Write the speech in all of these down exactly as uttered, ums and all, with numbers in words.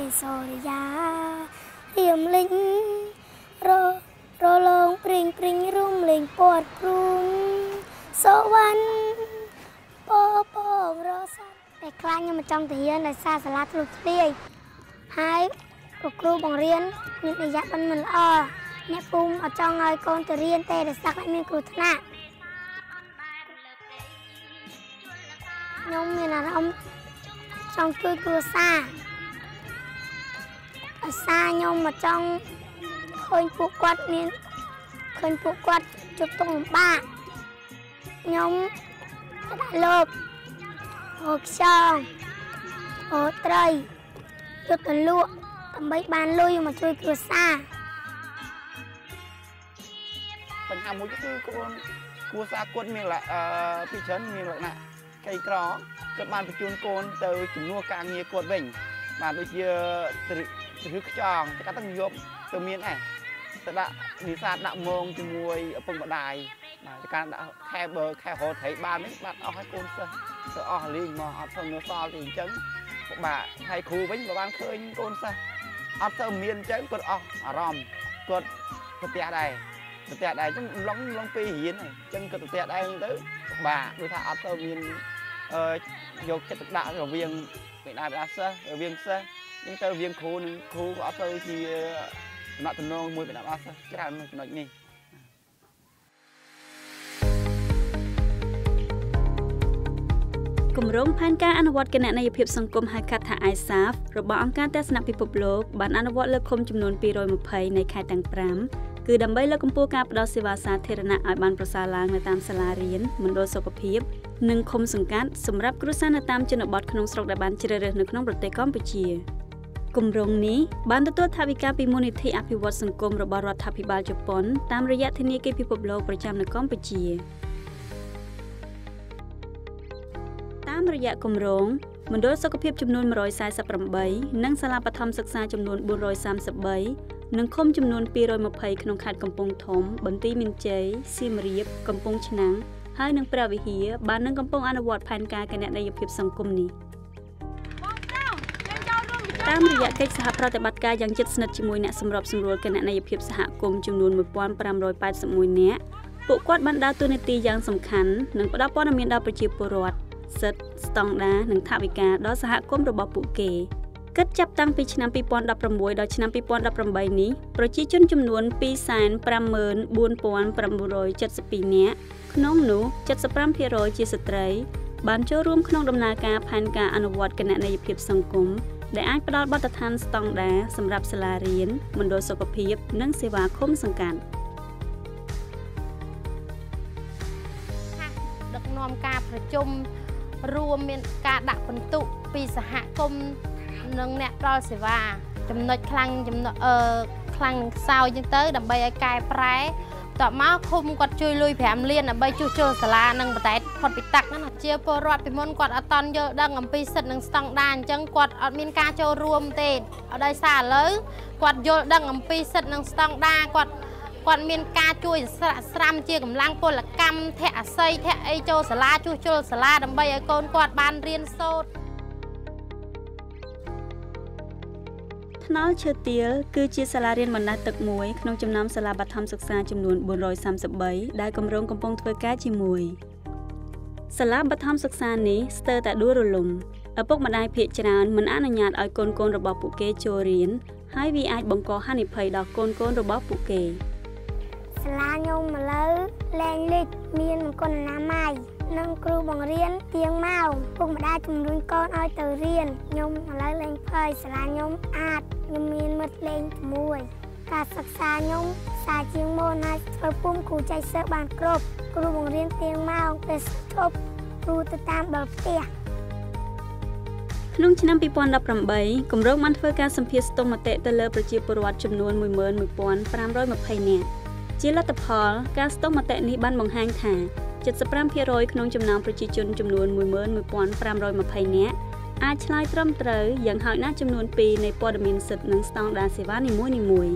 សូរិយារៀមលិញររលងព្រិញព្រិញរុំលេងពាត់ព្រួងសវណ្ណពពងរសាតែខ្លាញ់ខ្ញុំមិនចង់ទៅរៀនដោយសារសាលាធ្លុះធ្លាយហើយគ្រូបង្រៀនមាននិយាយមិនមិនល្អអ្នកពុំអត់ចង់ឲ្យកូនទៅរៀនទេដោយសារខ្លាចមានគ្រោះថ្នាក់ខ្ញុំមានអារម្មណ៍ចង់ជួយគ្រួសារអាសាខ្ញុំមកចង់ឃើញពួកគាត់មានឃើញពួកគាត់ជួបទុក្ខលំបាកខ្ញុំដាក់លោបហូបខ្យងហូបត្រីយកទៅលក់ដើម្បីបានលុយមកជួយគ្រួសារបញ្ហាមួយគឺគ្រួសារគាត់មានអឺពីច្រើនមានលក្ខណៈក្រីក្រគាត់បានបញ្ជូនកូនទៅជំនួសការងារគាត់វិញបាទដូចជាឬខ្យងគាត់ទៅយកទៅមានឯងទៅដាក់និស្សាតដាក់មងជាមួយឪពុកម្ដាយបាទការដាក់ខែបើខែរហូតត្រីបាននេះបាទអស់ឲ្យកូនសិស្សទៅអស់លីងមកអត់ធ្វើនៅសល់ទេអញ្ចឹងបាទហើយគ្រូវិញបើបានឃើញកូនសិស្សអត់ទៅមានអញ្ចឹងគាត់អស់អារម្មណ៍គាត់ទៅផ្ទះដែរទៅផ្ទះដែរអញ្ចឹងឡងឡងពេលរៀនអញ្ចឹងគាត់ទៅផ្ទះដែរទៅបាទដូចថាអត់ទៅមានអឺយកចិត្តទុកដាក់រវាងបេដាបេដាសិស្សរវាងសិស្សអញ្ចឹងទៅរវាងគ្រូនិងគ្រូក៏អត់ទៅជាតំណតំណងមួយបេដាបេដាសិស្សច្រើនចំណុចនេះគម្រោងផែនការអនុវត្តគណនេយ្យភាពសង្គមហៅកាត់ថា អាយ សាហ្វ របស់អង្គការទស្សនពិភពលោកបានអនុវត្តលើឃុំចំនួនពីររយម្ភៃនៃខេត្តទាំងប្រាំគឺដើម្បីលើកកម្ពស់ការផ្តល់សេវាសាធារណៈឲ្យបានប្រសើរឡើងនៅតាមសាលារៀនមណ្ឌលសុខភាពនិងឃុំសង្កាត់សម្រាប់គ្រួសារនៅតាមជនបទក្នុងស្រុកដែលបានជ្រើសរើសនៅក្នុងប្រទេសកម្ពុជាគម្រោងនេះបានទទួលថវិកាពីមូលនិធិអភិវឌ្ឍសង្គមរបស់រដ្ឋាភិបាលជប៉ុនតាមរយៈធនាគារពិភពលោកប្រចាំនៅកម្ពុជាតាមរយៈគម្រោងមណ្ឌលសុខភាពចំនួនមួយរយសែសិបប្រាំនិងសាលាបឋមសិក្សាចំនួនបួនរយសាមសិបបីនិងឃុំចំនួនពីររយម្ភៃក្នុងខេត្តកំពង់ធំបន្ទាយមានជ័យសៀមរាបកំពង់ឆ្នាំងហើយនិងព្រះវិហារបាននឹងកំពុងអនុវត្តផែនការគណនេយ្យភាពសង្គមនេះតាមរយៈកិច្ចសហប្រតិបត្តិការយ៉ាងជិតស្និទ្ធជាមួយអ្នកសម្របសម្រួលគណនេយ្យភាពសហគមន៍ចំនួនមួយពាន់ប្រាំរយប៉ែតសិបមួយនាក់ពួកគាត់បានដើរតួនាទីយ៉ាងសំខាន់និងផ្តល់ព័ត៌មានដល់ប្រជាពលរដ្ឋសិទ្ធិស្តង់ដារនិងថវិកាដល់សហគមន៍របស់ពួកគេគិតចាប់តាំងពីឆ្នាំពីរពាន់ដប់ប្រាំមួយដល់ឆ្នាំពីរពាន់ដប់ប្រាំបីនេះប្រជាជនចំនួនពីរសែនប្រាំម៉ឺនបួនពាន់ប្រាំរយចិតសិបពីរនាក់ក្នុងនោះចិតសិបប្រាំភាគរយជាស្ត្រីបានចូលរួមក្នុងដំណើរការផែនការអនុវត្តគណនេយ្យភាពសង្គមដែលអាចផ្តល់បទដ្ឋានស្តង់ដារសម្រាប់សាលារៀនមណ្ឌលសុខភាពនិងសេវាឃុំសង្កាត់ដឹកនាំការប្រជុំរួមមានការដាក់ពិន្ទុពីសហគមន៍និងអ្នកផ្ដល់សេវាចំណុចខ្លាំងចំណុចអឺខ្លាំងនឹងខ្សោយចឹងទៅដើម្បីឲ្យកែប្រែតបមកឃុំគាត់ជួយលុយប្រាំលានដើម្បីជួសជុលសាលានិងបតែតផុតពីតាក់ហ្នឹងជាពលរដ្ឋពីមុនគាត់អត់តន់យល់ដឹងអំពីសិទ្ធិនិងស្តង់ដារអញ្ចឹងគាត់អត់មានការចូលរួមទេដោយសារឥឡូវគាត់យល់ដឹងអំពីសិទ្ធិនិងស្តង់ដារគាត់គាត់មានការជួយស្រាក់ស្រាំជាកម្លាំងពលកម្មធាក់អាស័យធាក់អីចូលសាលាជួសជុលសាលាដើម្បីឲ្យកូនគាត់បានរៀនសូត្រថ្នល់ឈើទាលគឺជាសាលារៀនបណ្ដុះទឹកមួយក្នុងចំណោមសាលាបឋមសិក្សាចំនួនបួនរយសាមសិបបីដែលគម្រោងកំពុងធ្វើការជាមួយសាលាបឋមសិក្សានេះស្ទើរតែដួលរលំឪពុកម្ដាយភាគច្រើនមិនអនុញ្ញាតឲ្យកូនកូនរបស់ពួកគេចូលរៀនហើយវាអាចបង្កហានិភ័យដល់កូនកូនរបស់ពួកគេសាលាខ្ញុំឥឡូវលែងលេខមានមង្គលអនាម័យនិងគ្រូបង្រៀនទៀងម៉ោងពុកម្ដាយជំរុញកូនឲ្យទៅរៀនខ្ញុំឥឡូវលែងភ័យសាលាខ្ញុំអាចខ្ញុំមានមិត្តលេងជាមួយការសិក្សាខ្ញុំសាជាងមុនហើយធ្វើពុំគ្រូចៃសិស្សបានគ្រប់គ្រូបង្រៀនទៀងម៉ោងពេលឈប់គ្រូទៅតាមដល់ផ្ទះក្នុងឆ្នាំពីរពាន់ដប់ប្រាំបីគម្រោងបានធ្វើការសម្ភាសន៍ស្ទង់មតិទៅលើប្រជាពលរដ្ឋចំនួនមួយម៉ឺនមួយពាន់ប្រាំរយម្ភៃនាក់ជាលទ្ធផលការស្ទង់មតិនេះបានបង្ហាញថាចិតសិបប្រាំភាគរយក្នុងចំណោមប្រជាជនចំនួនមួយម៉ឺនមួយពាន់ប្រាំរយម្ភៃនាក់អាចឆ្លើយត្រឹមត្រូវយ៉ាងហោចណាស់ចំនួនពីរនៃព័ត៌មានសិទ្ធិនិងស្តង់ដារសេវានីមួយៗ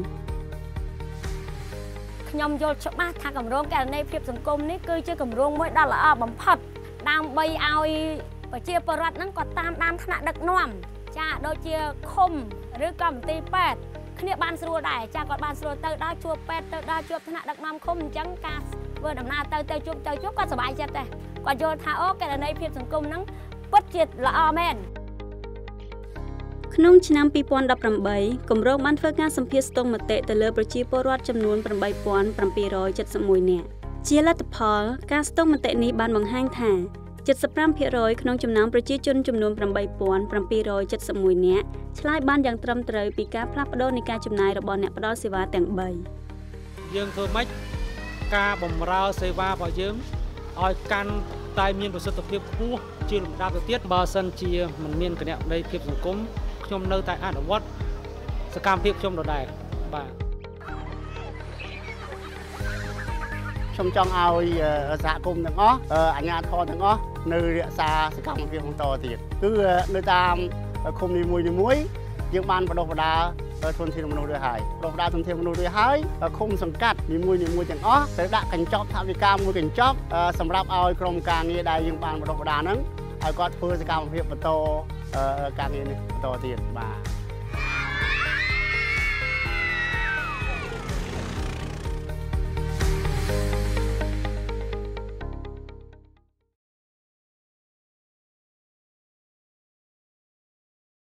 ខ្ញុំយល់ច្បាស់ថាគម្រោងគណនេយ្យភាពសង្គមនេះគឺជាគម្រោងមួយដ៏ល្អបំផុតដើម្បីឲ្យប្រជាពលរដ្ឋហ្នឹងគាត់តាមដានថ្នាក់ដឹកនាំចាដូចជាឃុំឬក៏មន្ទីរពេទ្យគ្នាបានស្រួលដែរចាគាត់បានស្រួលទៅដល់ជួបពេទ្យទៅដល់ជួបថ្នាក់ដឹកនាំឃុំអញ្ចឹងការធ្វើដំណើរទៅទៅជួបទៅជួបគាត់សប្បាយចិត្តដែរគាត់យល់ថាអូករណីភាពសង្គមហ្នឹងពិតជាល្អមែនក្នុងឆ្នាំពីរពាន់ដប់ប្រាំបីគម្រោងបានធ្វើការសម្ភាសន៍ស្ទង់មតិទៅលើប្រជាពលរដ្ឋចំនួនប្រាំបីពាន់ប្រាំពីររយចិតសិបមួយនាក់ជាលទ្ធផលការស្ទង់មតិនេះបានបង្ហាញថាចិតសិបប្រាំភាគរយក្នុងចំណោមប្រជាជនចំនួនប្រាំបីពាន់ប្រាំពីររយចិតសិបមួយនាក់ឆ្លើយបានយ៉ាងត្រឹមត្រូវពីការផ្លាស់ប្ដូរនៃការចំណាយរបស់អ្នកផ្ដល់សេវាទាំងបីយើងធ្វើម៉េចការបម្រើសេវារបស់យើងឲ្យកាន់តែមានប្រសិទ្ធភាពខ្ពស់ជាលំដាប់ទៅទៀតបើសិនជាមិនមានគណនេយ្យភាពសង្គមខ្ញុំនៅតែអនុវត្តសកម្មភាពខ្ញុំដដែលបាទខ្ញុំចង់ឲ្យសហគមន៍ទាំងអស់អាជ្ញាធរទាំងអស់នៅរក្សាសកម្មភាពបន្តទៀតគឺនៅតាមឃុំនីមួយៗយើងបានបដិបដាធនធានមនុស្សរួចហើយបដិបដាធនធានមនុស្សរួចហើយឃុំសង្កាត់នីមួយៗទាំងអស់ត្រូវដាក់កញ្ចប់ថវិកាមួយកញ្ចប់សម្រាប់ឲ្យក្រុមការងារដែលយើងបានបដិបដាហ្នឹងឲ្យគាត់ធ្វើសកម្មភាពបន្តការងារនេះបន្តទៀតបាទ